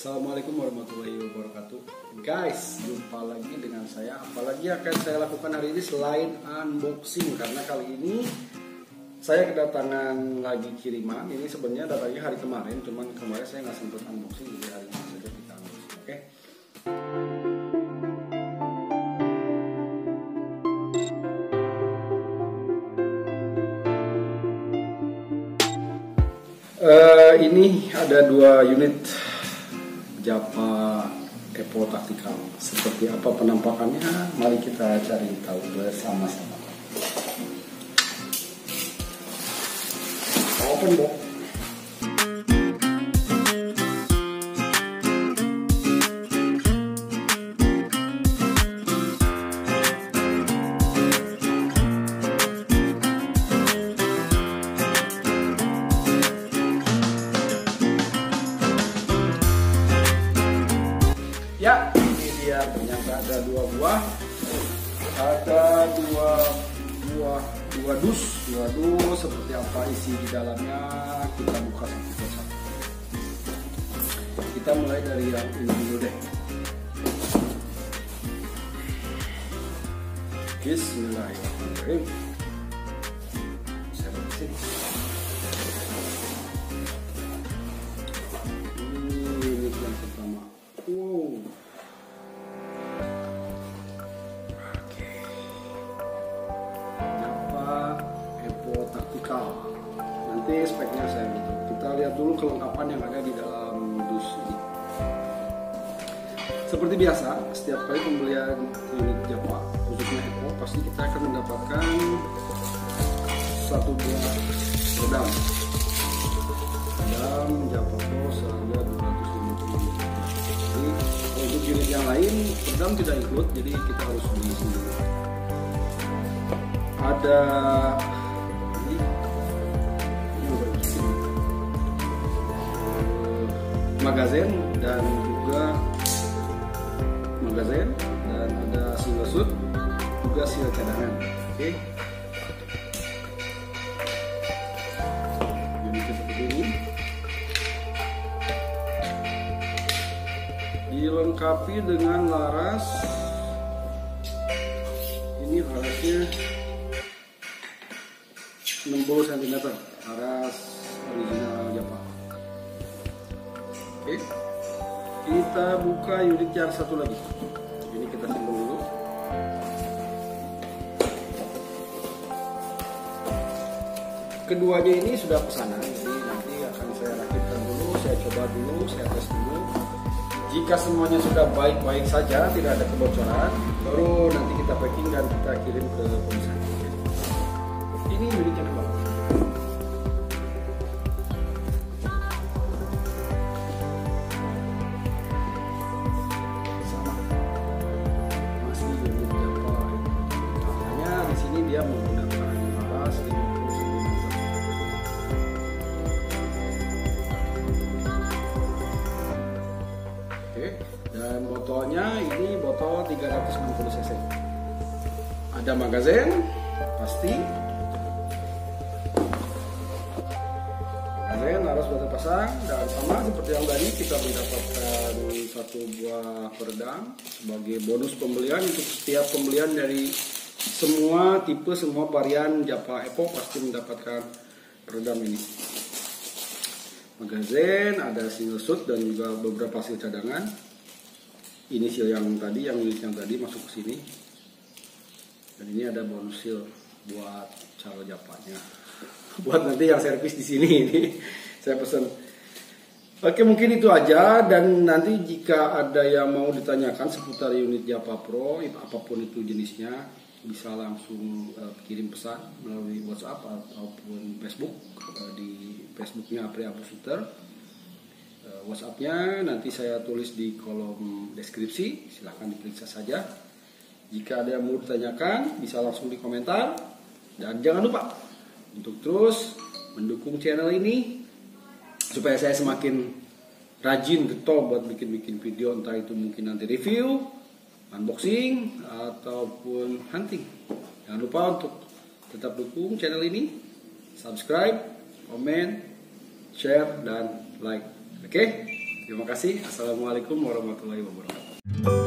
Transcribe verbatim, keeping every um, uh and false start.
Assalamualaikum warahmatullahi wabarakatuh. Guys, jumpa lagi dengan saya. Apalagi akan saya lakukan hari ini selain unboxing, karena kali ini saya kedatangan lagi kiriman. Ini sebenarnya datanya hari kemarin, cuman kemarin saya nggak sempat unboxing, jadi hari ini saja kita unboxing. Oke? Okay? Uh, ini ada dua unit Japa Epo Tactical. Seperti apa penampakannya? Mari kita cari tahu bersama-sama. Open box. Ya, ini dia, ternyata ada dua buah, ada dua buah, dua dus, dua dus. Seperti apa isi di dalamnya, kita buka satu persatu. Kita mulai dari yang ini dulu deh. Bismillahirrahmanirrahim. Saya bersih. Ini yang pertama. Wow. Oke. Japa Epo Tactical. Nanti speknya saya butuh. Kita lihat dulu kelengkapan yang ada di dalam dus ini. Seperti biasa, setiap kali pembelian unit Japa, khususnya Epo, pasti kita akan mendapatkan satu buah redam. Redam Japa Pro seharga dua ratus lima puluh ribu. Jadi untuk unit yang lain redam tidak ikut, jadi kita harus beli sendiri. Ada ini, ini magazin dan juga magazin dan ada single shoot, juga seal cadangan. Oke. Unitnya seperti ini. Dilengkapi dengan laras. Ini larasnya enam puluh sentimeter, laras original Japa. Oke, kita buka unit yang satu lagi. Ini kita simpan dulu. Keduanya ini sudah pesanan, jadi nanti akan saya rakitkan dulu, saya coba dulu, saya tes dulu. Jika semuanya sudah baik-baik saja, tidak ada kebocoran, baru nanti kita packing dan kita kirim ke pemesan. Ini unit yang kedua. Sama, masih unit Japa. Hanya di sini dia menggunakan laras lima puluh sentimeter. Oke, dan botolnya ini botol tiga ratus enam puluh cc. Ada magazin, pasti. Magazin harus sudah terpasang, dan sama seperti yang tadi kita mendapatkan satu buah peredam sebagai bonus pembelian. Untuk setiap pembelian dari semua tipe, semua varian Japa Epo pasti mendapatkan peredam ini. Magazin, ada single shoot dan juga beberapa seal cadangan. Ini seal yang tadi, yang unit yang tadi masuk ke sini. Dan ini ada bonus seal buat cal Japanya. Buat nanti yang servis di sini ini saya pesan. Oke, mungkin itu aja, dan nanti jika ada yang mau ditanyakan seputar unit Japa Pro, apapun itu jenisnya, bisa langsung uh, kirim pesan melalui WhatsApp ataupun Facebook. Uh, di Facebooknya Apri Abu Shooter. Uh, WhatsAppnya nanti saya tulis di kolom deskripsi, silahkan diperiksa saja. Jika ada yang mau ditanyakan, bisa langsung di komentar. Dan jangan lupa untuk terus mendukung channel ini supaya saya semakin rajin getol buat bikin-bikin video, entah itu mungkin nanti review, unboxing, ataupun hunting. Jangan lupa untuk tetap dukung channel ini, subscribe, komen, share, dan like. Oke, Terima kasih. Assalamualaikum warahmatullahi wabarakatuh.